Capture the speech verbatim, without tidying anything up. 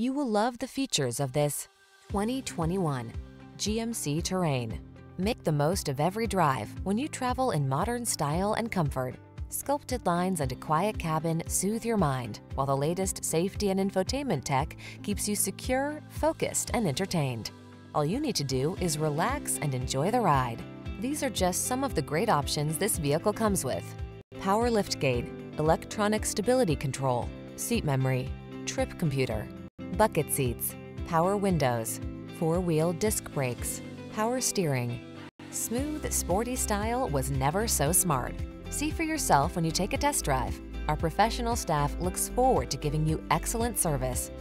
You will love the features of this twenty twenty-one G M C Terrain. Make the most of every drive when you travel in modern style and comfort. Sculpted lines and a quiet cabin soothe your mind, while the latest safety and infotainment tech keeps you secure, focused, and entertained. All you need to do is relax and enjoy the ride. These are just some of the great options this vehicle comes with: power liftgate, electronic stability control, seat memory, trip computer, bucket seats, power windows, four-wheel disc brakes, power steering. Smooth, sporty style was never so smart. See for yourself when you take a test drive. Our professional staff looks forward to giving you excellent service.